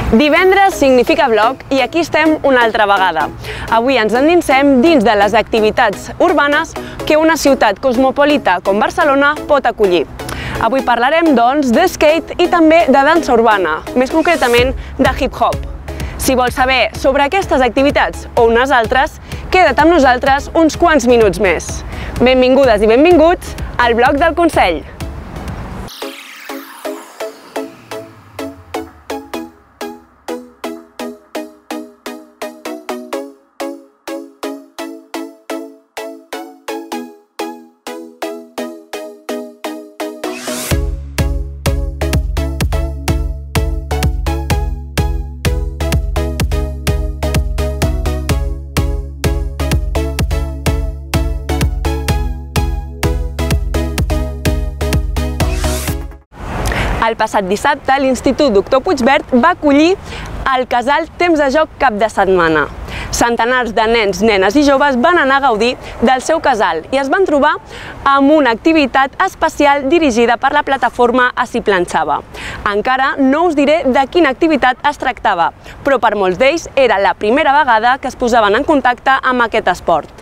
Divendres significa vlog i aquí estem una altra vegada. Avui ens endinsem dins de les activitats urbanes que una ciutat cosmopolita com Barcelona pot acollir. Avui parlarem, doncs, de skate i també de dansa urbana, més concretament de hip-hop. Si vols saber sobre aquestes activitats o unes altres, queda't amb nosaltres uns quants minuts més. Benvingudes i benvinguts al blog del Consell. El passat dissabte, l'Institut Doctor Puigvert va acollir el casal Temps de Joc cap de setmana. Centenars de nens, nenes i joves van anar a gaudir del seu casal i es van trobar amb una activitat especial dirigida per la plataforma Ací Planxava. Encara no us diré de quina activitat es tractava, però per molts d'ells era la primera vegada que es posaven en contacte amb aquest esport.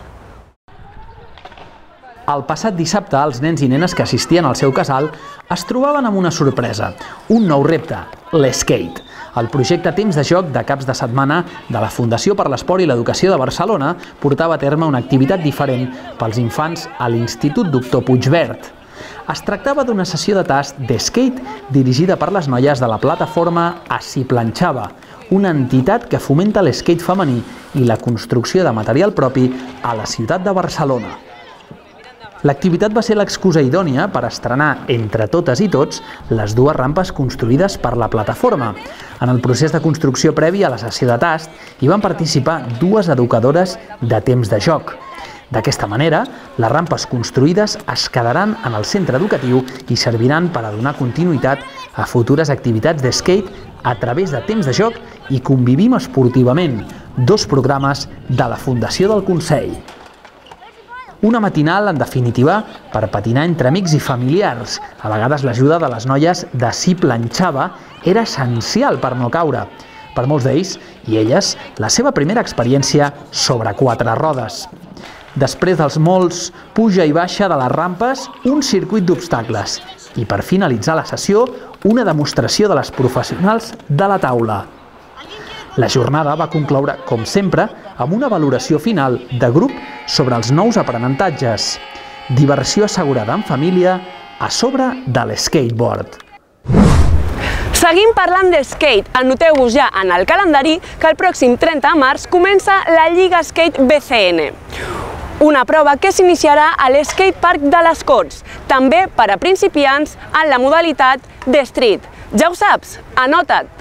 El passat dissabte, els nens i nenes que assistien al seu casal es trobaven amb una sorpresa, un nou repte, l'skate. El projecte Temps de Joc de caps de setmana de la Fundació per l'Esport i l'Educació de Barcelona portava a terme una activitat diferent pels infants a l'Institut Doctor Puigvert. Es tractava d'una sessió de tast d'skate dirigida per les noies de la plataforma Ací Planxava, una entitat que fomenta l'skate femení i la construcció de material propi a la ciutat de Barcelona. L'activitat va ser l'excusa idònia per estrenar entre totes i tots les dues rampes construïdes per la plataforma. En el procés de construcció previ a la sessió de tast hi van participar dues educadores de Temps de Joc. D'aquesta manera, les rampes construïdes es quedaran en el centre educatiu i serviran per a donar continuïtat a futures activitats d'skate a través de Temps de Joc i Convivim esportivament, dos programes de la Fundació del Consell. Una matinal, en definitiva, per patinar entre amics i familiars. A vegades l'ajuda de les noies d'Ací Planxava era essencial per no caure. Per molts d'ells i elles, la seva primera experiència sobre quatre rodes. Després dels molts puja i baixa de les rampes, un circuit d'obstacles. I per finalitzar la sessió, una demostració de les professionals de la taula. La jornada va concloure, com sempre, amb una valoració final de grup sobre els nous aprenentatges. Diversió assegurada en família a sobre de l'skateboard. Seguim parlant de skate. Anoteu-vos ja en el calendari que el pròxim 30 de març comença la Lliga Skate BCN. Una prova que s'iniciarà a l'Skatepark de les Corts, també per a principiants en la modalitat de street. Ja ho saps, anota't!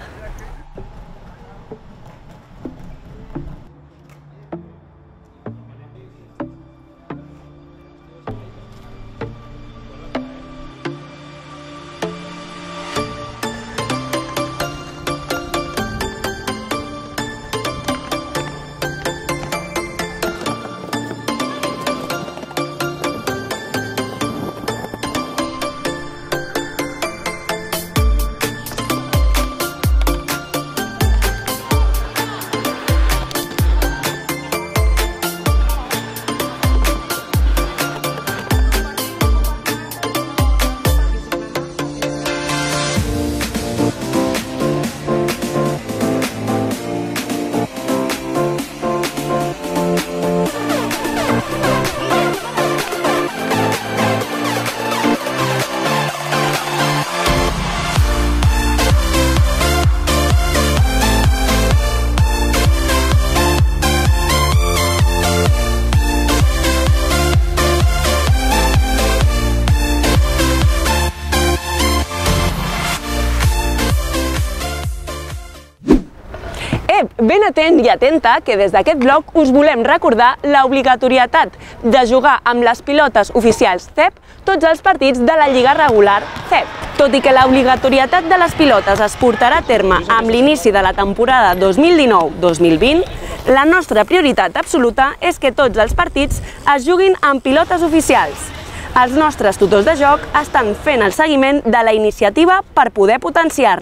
Ben atent i atenta que des d'aquest blog us volem recordar l'obligatorietat de jugar amb les pilotes oficials CEP tots els partits de la Lliga regular CEP. Tot i que l'obligatorietat de les pilotes es portarà a terme amb l'inici de la temporada 2019-2020, la nostra prioritat absoluta és que tots els partits es juguin amb pilotes oficials. Els nostres tutors de joc estan fent el seguiment de la iniciativa per poder potenciar-la.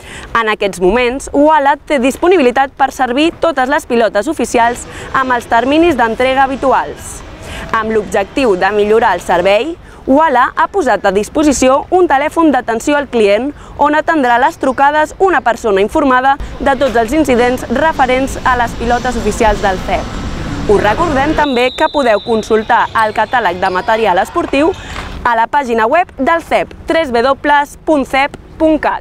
En aquests moments, UALA té disponibilitat per servir totes les pilotes oficials amb els terminis d'entrega habituals. Amb l'objectiu de millorar el servei, UALA ha posat a disposició un telèfon d'atenció al client on atendrà les trucades una persona informada de tots els incidents referents a les pilotes oficials del CEP. Us recordem també que podeu consultar el catàleg de material esportiu a la pàgina web del CEP, www.cep.cat.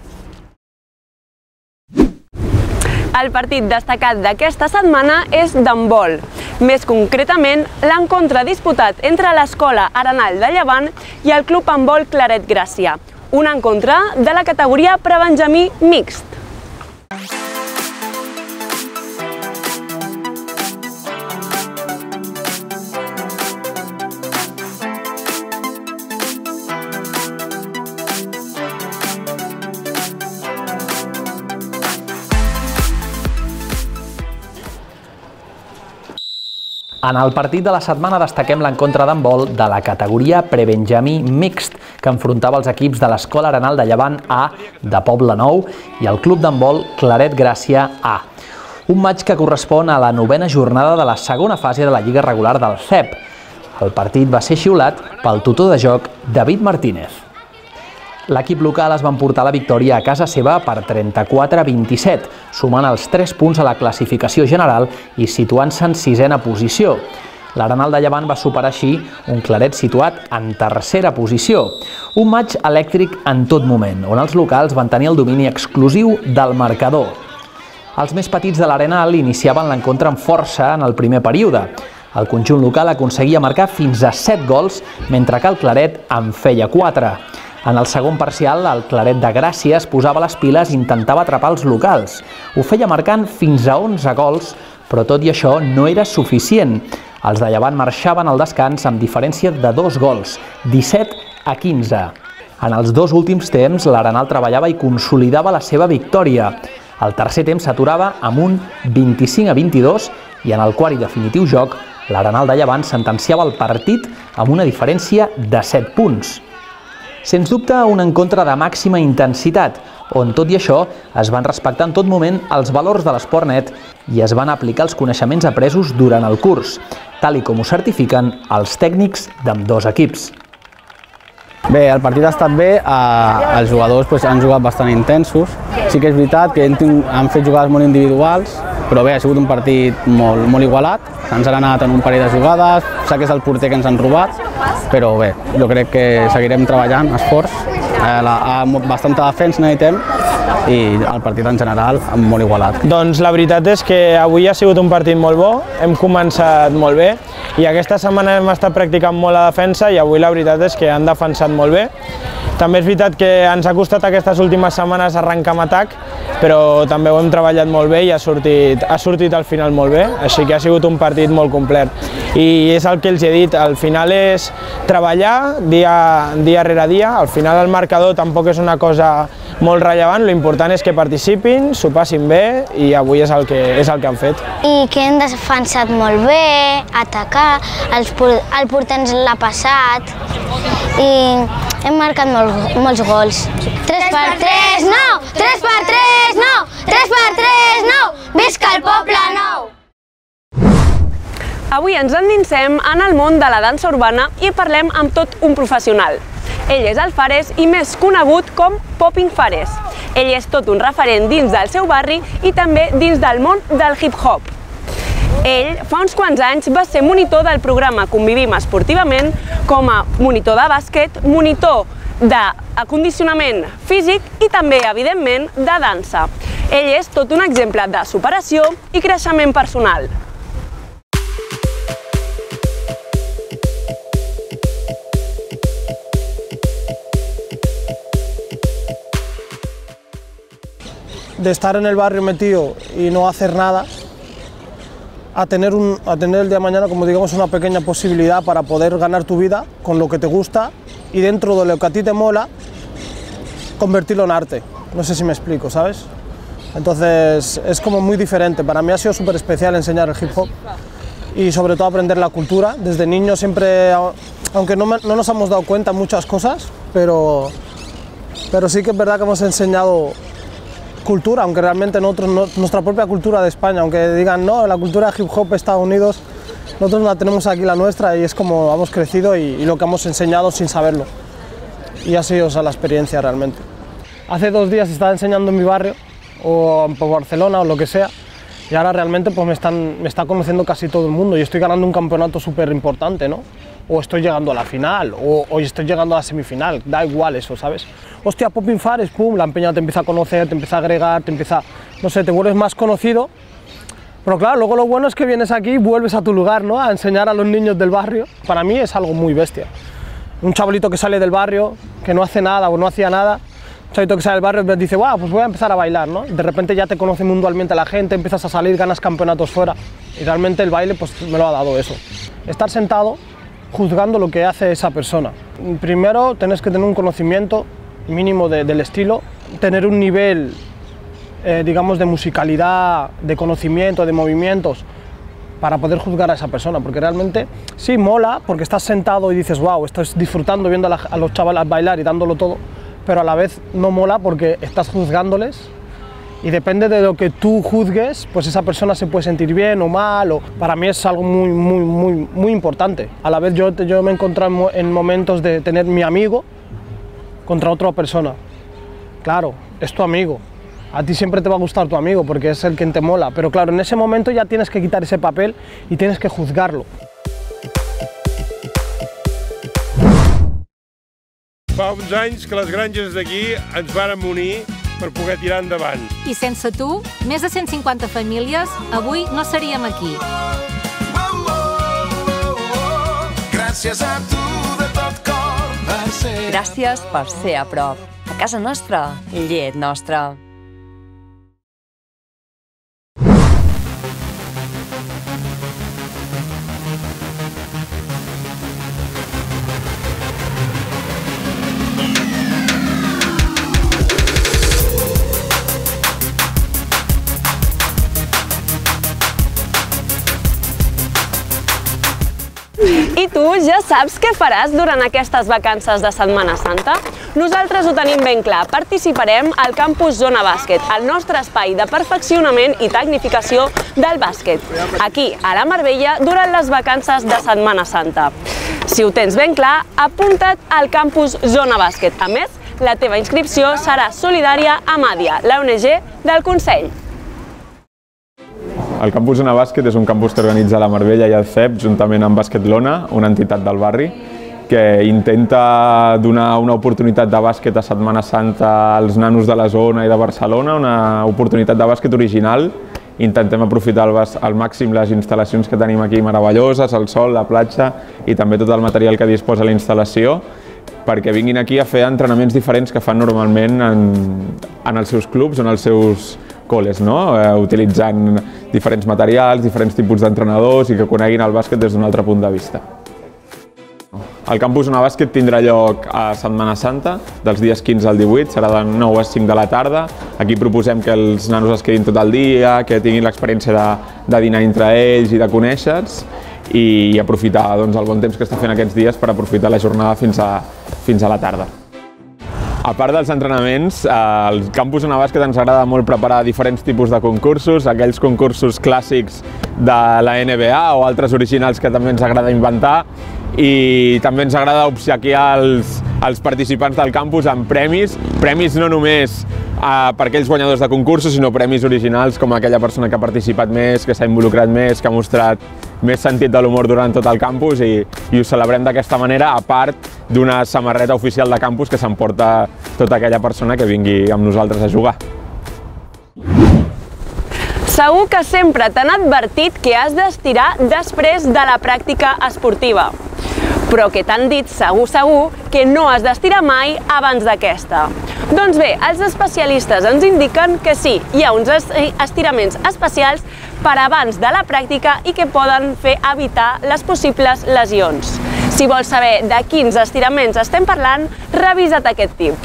El partit destacat d'aquesta setmana és d'handbol. Més concretament, l'encontre disputat entre l'Escola Arenal de Llevant i el Club Handbol Claret Gràcia, un encontre de la categoria prebenjamí mixt. En el partit de la setmana destaquem l'encontre d'handbol de la categoria prebenjamí mixt, que enfrontava els equips de l'Escola Arenal de Llevant A de Poble Nou i el Club d'handbol Claret Gràcia A. Un matx que correspon a la 9a jornada de la segona fase de la Lliga regular del CEP. El partit va ser xiulat pel tutor de joc David Martínez. L'equip local es va emportar la victòria a casa seva per 34-27, sumant els 3 punts a la classificació general i situant-se en 6a posició. L'Arenal de Llevant va superar així un Claret situat en 3a posició. Un matx elèctric en tot moment, on els locals van tenir el domini exclusiu del marcador. Els més petits de l'Arenal iniciaven l'encontre amb força en el primer període. El conjunt local aconseguia marcar fins a 7 gols, mentre que el Claret en feia 4. En el segon parcial, el Claret de Gràcia es posava les piles i intentava atrapar els locals. Ho feia marcant fins a 11 gols, però tot i això no era suficient. Els de Llevant marxaven al descans amb diferència de 2 gols, 17-15. En els 2 últims temps, l'Arenal treballava i consolidava la seva victòria. El tercer temps s'aturava amb un 25-22 i en el quart i definitiu joc, l'Arenal de Llevant sentenciava el partit amb una diferència de 7 punts. Sens dubte, un encontre de màxima intensitat, on tot i això es van respectar en tot moment els valors de l'esport net i es van aplicar els coneixements apresos durant el curs, tal com ho certifiquen els tècnics d'ambdós equips. Bé, el partit ha estat bé, els jugadors han jugat bastant intensos. Sí que és veritat que han fet jugades molt individuals, però bé, ha sigut un partit molt igualat. Ens han anat en un parell de jugades, sé que és el porter que ens han robat, però bé, jo crec que seguirem treballant, esforç, bastanta defensa necessitem i el partit en general molt igualat. Doncs la veritat és que avui ha sigut un partit molt bo, hem començat molt bé i aquesta setmana hem estat practicant molt la defensa i avui la veritat és que han defensat molt bé. També és veritat que ens ha costat aquestes últimes setmanes arrencar amb atac, però també ho hem treballat molt bé i ha sortit al final molt bé, així que ha sigut un partit molt complet. I és el que els he dit, al final és treballar dia rere dia, al final el marcador tampoc és una cosa molt rellevant, l'important és que participin, s'ho passin bé i avui és el que han fet. I que hem defensat molt bé, atacar, el porter ens l'ha passat i hem marcat molts gols. 3x3, no! 3x3, no! 3x3, no! Visca el Poble Nou! Avui ens endinsem en el món de la dansa urbana i parlem amb tot un professional. Ell és el Fares i més conegut com Popping Fares. Ell és tot un referent dins del seu barri i també dins del món del hip-hop. Ell, fa uns quants anys, va ser monitor del programa Convivim Esportivament com a monitor de bàsquet, monitor d'acondicionament físic i també, evidentment, de dansa. Ell és tot un exemple de superació i creixement personal. De estar en el barrio metido y no hacer nada, a tener el día de mañana, como digamos, una pequeña posibilidad para poder ganar tu vida con lo que te gusta y dentro de lo que a ti te mola, convertirlo en arte. No sé si me explico, ¿sabes? Entonces es como muy diferente. Para mí ha sido súper especial enseñar el hip hop y sobre todo aprender la cultura. Desde niño siempre, aunque no nos hemos dado cuenta muchas cosas, pero sí que es verdad que hemos enseñado cultura, aunque realmente nosotros, nuestra propia cultura de España, aunque digan no, la cultura de hip hop de Estados Unidos, nosotros la tenemos aquí la nuestra y es como hemos crecido y lo que hemos enseñado sin saberlo. Y ha sido la experiencia realmente. Hace 2 días estaba enseñando en mi barrio, o por Barcelona o lo que sea, y ahora realmente pues me está conociendo casi todo el mundo y estoy ganando un campeonato súper importante, ¿no? O estoy llegando a la final, o estoy llegando a la semifinal, da igual eso, ¿sabes? Hostia, Popping Fares, pum, la peña te empieza a conocer, te empieza a agregar, no sé, te vuelves más conocido. Pero claro, luego lo bueno es que vienes aquí y vuelves a tu lugar, ¿no? A enseñar a los niños del barrio. Para mí es algo muy bestia. Un chavalito que sale del barrio, que no hace nada o no hacía nada, un chavalito que sale del barrio dice, wow, pues voy a empezar a bailar, ¿no? De repente ya te conoce mundialmente la gente, empiezas a salir, ganas campeonatos fuera. Y realmente el baile pues me lo ha dado eso. Estar sentado juzgando lo que hace esa persona. Primero tenés que tener un conocimiento mínimo del estilo, tener un nivel, digamos, de musicalidad, de conocimiento, de movimientos, para poder juzgar a esa persona, porque realmente sí mola, porque estás sentado y dices, wow, estás disfrutando viendo a los chavales bailar y dándolo todo, pero a la vez no mola porque estás juzgándoles y depende de lo que tú juzgues, pues esa persona se puede sentir bien o mal, o para mí es algo muy importante. A la vez yo me he encontrado en momentos de tener mi amigo contra otra persona. Claro, es tu amigo. A ti siempre te va a gustar tu amigo porque es el que te mola, pero claro, en ese momento ya tienes que quitar ese papel y tienes que juzgarlo. Fa uns anys que les granges d'aquí ens vàrem unir per poder tirar endavant. I sense tu, més de 150 famílies, avui no seríem aquí. Gràcies a tu de tot cor per ser. Gràcies per ser a prop. A casa nostra, llet nostra. I tu ja saps què faràs durant aquestes vacances de Setmana Santa? Nosaltres ho tenim ben clar, participarem al Campus Zona Bàsquet, el nostre espai de perfeccionament i tecnificació del bàsquet, aquí, a la Marbella, durant les vacances de Setmana Santa. Si ho tens ben clar, apunta't al Campus Zona Bàsquet. A més, la teva inscripció serà solidària amb ADIA, l'ONG del Consell. El Campus Zona Bàsquet és un campus que organitza la Marbella i el CEP juntament amb Basquetlona, una entitat del barri, que intenta donar una oportunitat de bàsquet a Setmana Santa als nanos de la zona i de Barcelona, una oportunitat de bàsquet original. Intentem aprofitar al màxim les instal·lacions que tenim aquí meravelloses, el sol, la platja i també tot el material que disposa la instal·lació, perquè vinguin aquí a fer entrenaments diferents que fan normalment en els seus clubs o en els seus col·les, utilitzant diferents materials, diferents tipus d'entrenadors i que coneguin el bàsquet des d'un altre punt de vista. El Campus Zona Bàsquet tindrà lloc a Setmana Santa, dels dies 15 al 18, serà de 9 a 5 de la tarda. Aquí proposem que els nanos es quedin tot el dia, que tinguin l'experiència de dinar entre ells i de conèixer-se i aprofitar el bon temps que està fent aquests dies per aprofitar la jornada fins a la tarda. A part dels entrenaments, al Campus Zona Bàsquet ens agrada molt preparar diferents tipus de concursos, aquells concursos clàssics de la NBA o altres originals que també ens agrada inventar, i també ens agrada obsequiar els participants del campus amb premis no només per aquells guanyadors de concursos, sinó premis originals com aquella persona que ha participat més, que s'ha involucrat més, que ha mostrat més sentit de l'humor durant tot el campus i ho celebrem d'aquesta manera, a part d'una samarreta oficial de campus que s'emporta tota aquella persona que vingui amb nosaltres a jugar. Segur que sempre t'han advertit que has d'estirar després de la pràctica esportiva, però que t'han dit segur que no has d'estirar mai abans d'aquesta. Doncs bé, els especialistes ens indiquen que sí, hi ha uns estiraments especials per abans de la pràctica i que poden fer evitar les possibles lesions. Si vols saber de quins estiraments estem parlant, revisa't aquest tip.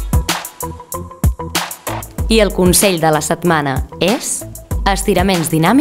I el consell de la setmana és estiraments dinàmics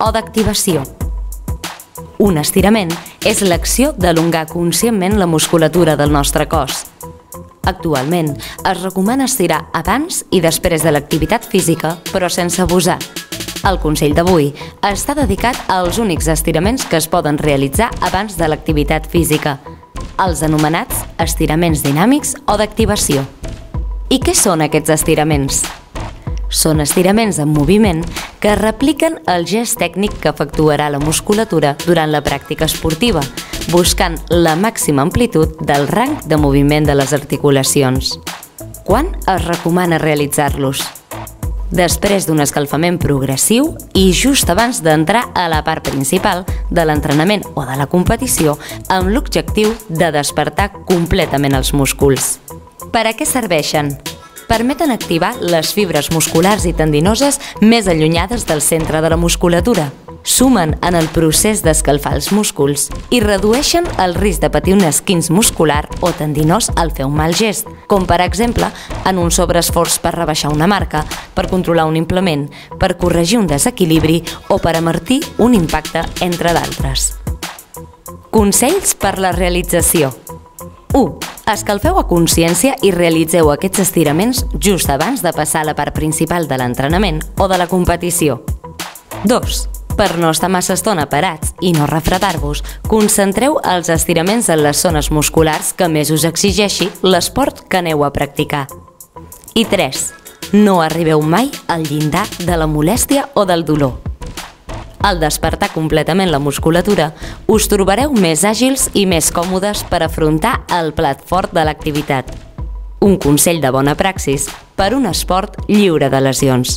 o d'activació. Un estirament és l'acció d'alongar conscientment la musculatura del nostre cos. Actualment, es recomana estirar abans i després de l'activitat física, però sense abusar. El consell d'avui està dedicat als únics estiraments que es poden realitzar abans de l'activitat física, els anomenats estiraments dinàmics o d'activació. I què són aquests estiraments? Són estiraments en moviment que repliquen el gest tècnic que efectuarà la musculatura durant la pràctica esportiva, buscant la màxima amplitud del rang de moviment de les articulacions. Quan es recomana realitzar-los? Després d'un escalfament progressiu i just abans d'entrar a la part principal de l'entrenament o de la competició amb l'objectiu de despertar completament els músculs. Per a què serveixen? Permeten activar les fibres musculars i tendinoses més allunyades del centre de la musculatura, sumen en el procés d'escalfar els músculs i redueixen el risc de patir un esquinç muscular o tendinós al fer un mal gest, com per exemple en un sobreesforç per rebaixar una marca, per controlar un implement, per corregir un desequilibri o per amortir un impacte, entre d'altres. Consells per la realització. 1. Escalfeu a consciència i realitzeu aquests estiraments just abans de passar a la part principal de l'entrenament o de la competició. 2. Per no estar massa estona parats i no refredar-vos, concentreu els estiraments en les zones musculars que més us exigeixi l'esport que aneu a practicar. I 3. No arribeu mai al llindar de la molèstia o del dolor. Al despertar completament la musculatura, us trobareu més àgils i més còmodes per afrontar el plat fort de l'activitat. Un consell de bona praxis per un esport lliure de lesions.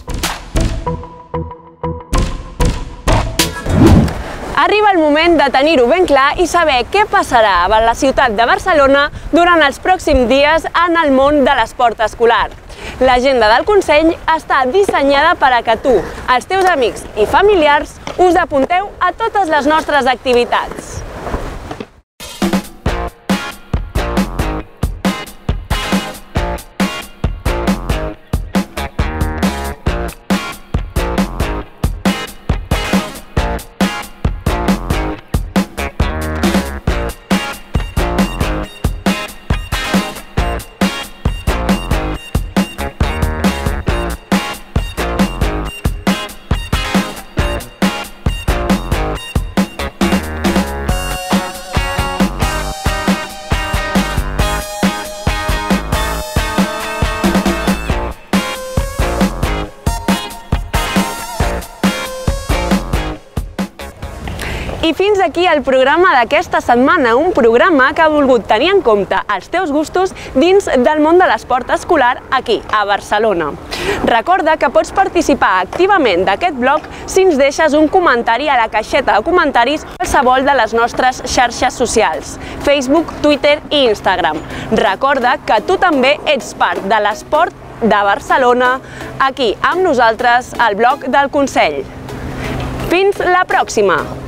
Arriba el moment de tenir-ho ben clar i saber què passarà a la ciutat de Barcelona durant els pròxims dies en el món de l'esport escolar. L'agenda del Consell està dissenyada per a que tu, els teus amics i familiars us apunteu a totes les nostres activitats. I fins aquí el programa d'aquesta setmana, un programa que ha volgut tenir en compte els teus gustos dins del món de l'esport escolar aquí, a Barcelona. Recorda que pots participar activament d'aquest blog si ens deixes un comentari a la caixeta de comentaris o qualsevol de les nostres xarxes socials, Facebook, Twitter i Instagram. Recorda que tu també ets part de l'esport de Barcelona, aquí amb nosaltres, al blog del Consell. Fins la pròxima!